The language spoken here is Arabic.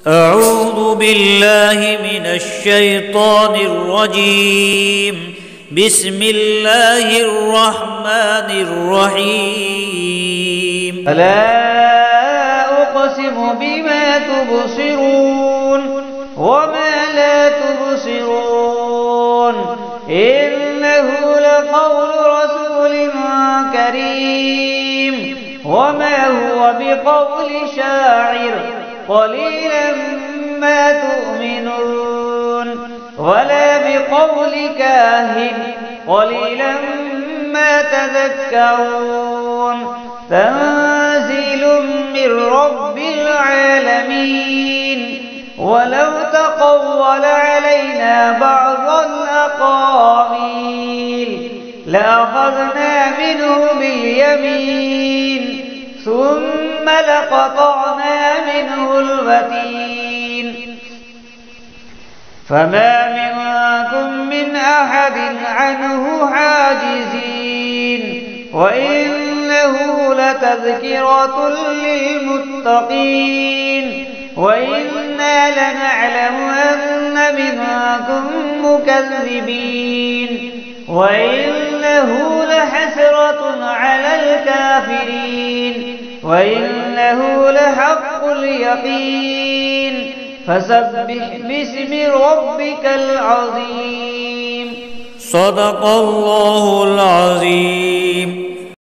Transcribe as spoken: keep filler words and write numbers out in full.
أعوذ بالله من الشيطان الرجيم. بسم الله الرحمن الرحيم. فلا أقسم بما تبصرون وما لا تبصرون إنه لقول رسول كريم وما هو بقول شاعر قليلا ما تؤمنون ولا بقول كاهن قليلا ما تذكرون تنزيل من رب العالمين. ولو تقول علينا بعض الأقاويل لأخذنا منه باليمين ثم لقطعنا منه الوتين فما منكم من أحد عنه حاجزين وإنه لتذكرة للمتقين وإنا لنعلم أن منكم مكذبين وإنه لحسرة على الكافرين وإنه لحق اليقين. فسبح باسم ربك العظيم. صدق الله العظيم.